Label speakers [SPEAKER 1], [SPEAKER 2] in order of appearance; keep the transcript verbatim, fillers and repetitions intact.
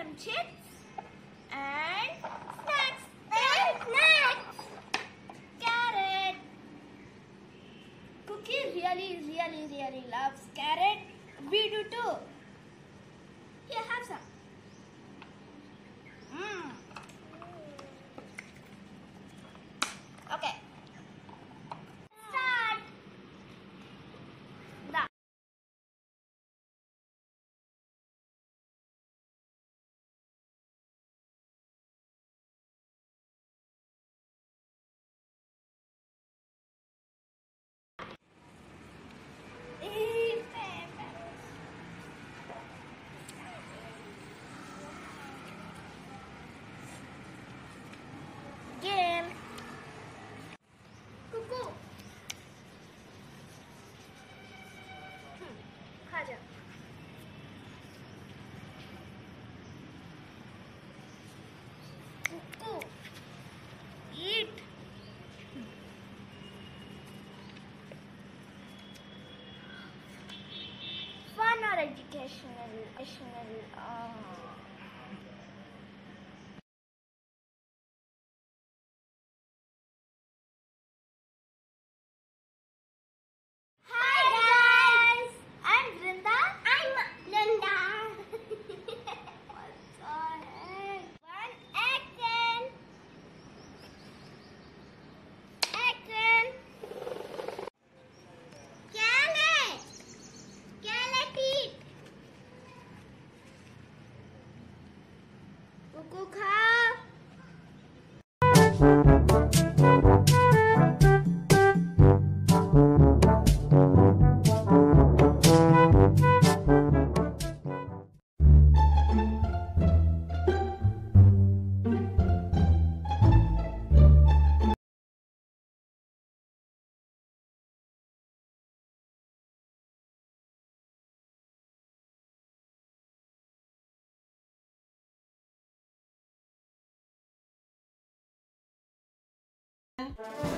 [SPEAKER 1] some chips and snacks. And snacks. Carrot. Cookie really, really, really loves carrot. We do too. Here, have some. Mmm. Okay. Start. The game. Cuckoo. Hmm. खा जा. Cuckoo. Eat. Fun or educational? Educational. Uh, Hi guys! I'm Brinda. I'm Linda. What's our head? One action. Action. Carrot. Carrot eat. Cuckoo khao.
[SPEAKER 2] Thank you.